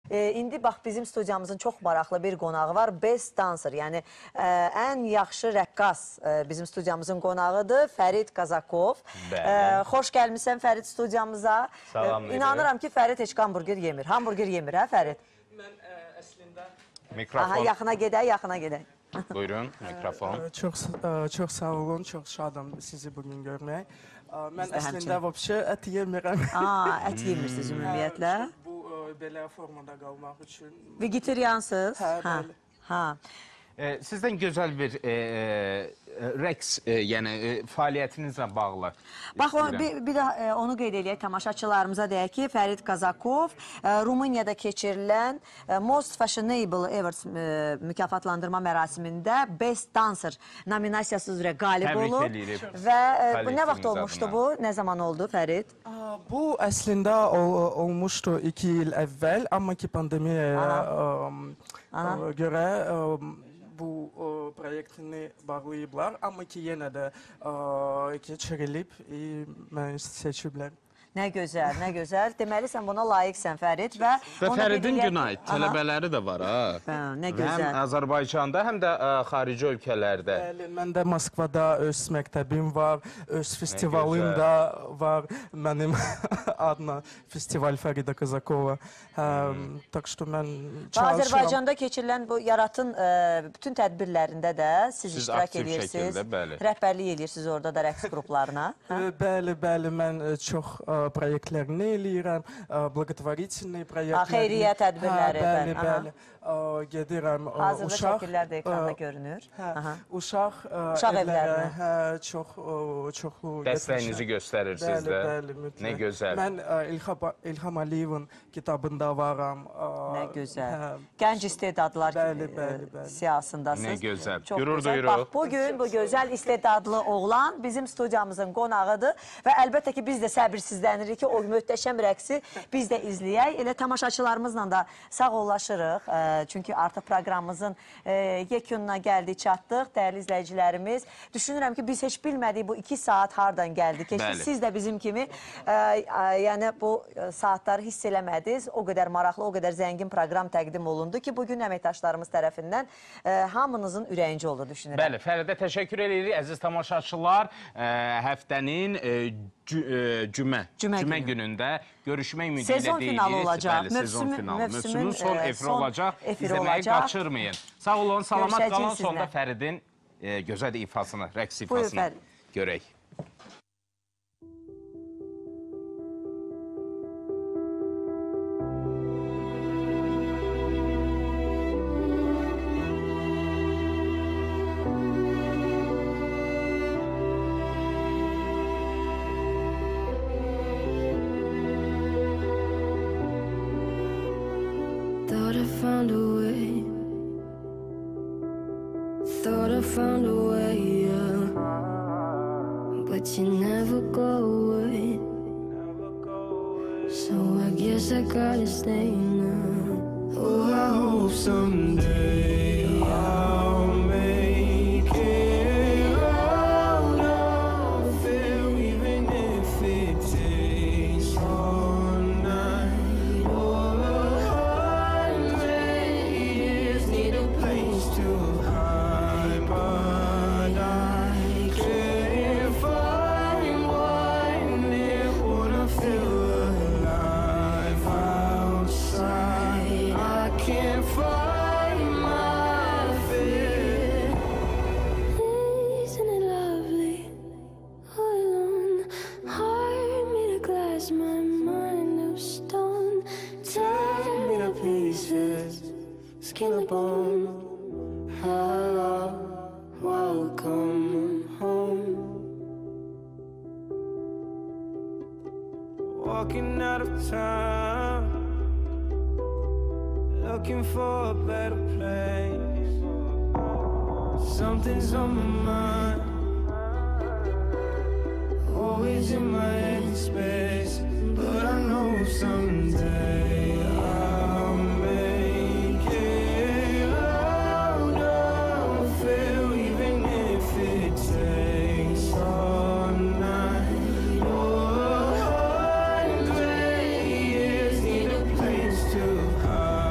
İndi bax bizim studiyamızın çox maraqlı bir qonağı var. Best Dancer, yəni ən yaxşı rəqqas bizim studiyamızın qonağıdır. Fərid Qazakov. Xoş gəlmişsən Fərid studiyamıza. Salam. İnanıram ki Fərid heç hamburger yemir. Hamburger yemir, hə Fərid? Mən əslində... Mikrofon. Aha, yaxına gedək. Buyurun, mikrofon. Çox sağ olun, çox şadam sizi bugün görmək. Mən əslində vəbşə ət yemirəm. Ət yemirsiniz ümumiyyətlə? Bu belə formada qalmaq üçün. Vegetariansınız? Hə, bəli. Sizdən gözəl bir rəqs, yəni fəaliyyətinizlə bağlı. Bax, bir də onu qeyd eləyək tamaşaçılarımıza deyək ki, Fərid Qazakov Rumuniyada keçirilən Most Fashionable Awards mükafatlandırma mərasimində Best Dancer nominasiyası üzrə qalib olub. Təbrik edirik. Və nə vaxt olmuşdu bu? Nə zaman oldu Fərid? Bu əslində olmuşdu 2 il əvvəl, amma ki pandemiyaya görə bu proyektini bağlayıblar, amma ki yenə də keçirilib, məni seçiblər. Nə gözəl, nə gözəl. Deməli, sən buna layiqsən, Fərid. Və Fəridin Günay tələbələri də var, ha? Nə gözəl. Həm Azərbaycanda, həm də xarici ölkələrdə. Bəli, məndə Moskvada öz məktəbim var, öz festivalım da var, mənim adına festival Fərida Qazakova. Tak ki, mən çalışıram. Azərbaycanda keçirilən bu yaratın bütün tədbirlərində də siz iştirak edirsiniz. Rəhbərlik edirsiniz orada da rəqs qruplarına. Bəli, mən çox proyektlərini eləyirəm, благотворительные proyektləri. Xeyriyyə tədbirləri. Bəli, gedirəm uşaq. Hazırda şəkillər də ekranda görünür. Uşaq evlərə çox dəstəyinizi göstərirsiniz də. Bəli, mütləq. Nə gözəl. Mən İlham Əliyevin kitabında varam. Nə gözəl. Gənc istedadlar siyasındasınız. Nə gözəl. Gürür duyuruq. Bax, bugün bu gözəl istedadlı oğlan bizim studiyamızın qonağıdır və əlbəttə ki, biz də səbirsizlənirik ki, o möhtəşəm rəqsi biz də izləyək. Elə tamaşaçılarımızla da sağollaşırıq. Çünki artıq proqramımızın yekununa gəldik, çatdıq. Dəyərli izləyicilərimiz, düşünürəm ki, biz heç bilmədik bu 2 saat hardan gəldik. Siz də bizim kimi yəni bu saatları hiss eləmədiniz. O qədər maraqlı, o qədər zəngin proqram təqdim olundu ki, bugün əməkdaşlarımız tərəfindən hamınızın ürəyincə oldu, düşünürəm. Bəli, Fəridə təşəkkür edirik. Əziz tamaşaçılar, həftənin cümə günündə görüşmək ümidi ilə deyirik. Sezon finalı olacaq. Mövsümün son efiri olacaq. İzləməyi qaçırmayın. Sağ olun, salamat qalan. Sonda Fəridin gözəl ifasını, rəqs ifasını görək. Thought I found a way, yeah. But you never go away. So I guess I gotta stay now. Oh, I hope someday I'll make it out of here, even if it takes all night or 100 years. Need a place to hide, but I can't find one that would feel alive outside. I can't find my fear. Isn't it lovely? All alone, heart made of glass, my mind of stone. Tear me to pieces, skin and bone. Hello, welcome home. Walking out of town, looking for a better place. Something's on my mind, always in my head space. But I know someday I'll make it out of here, even if it takes all night or 100 years. Need a place to hide.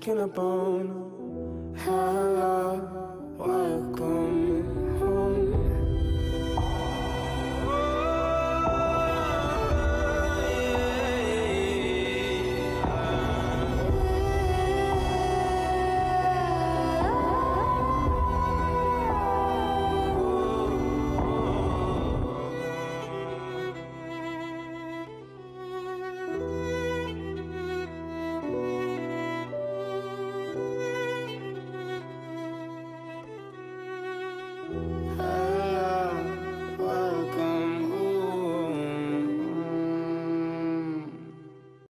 breaking a bone.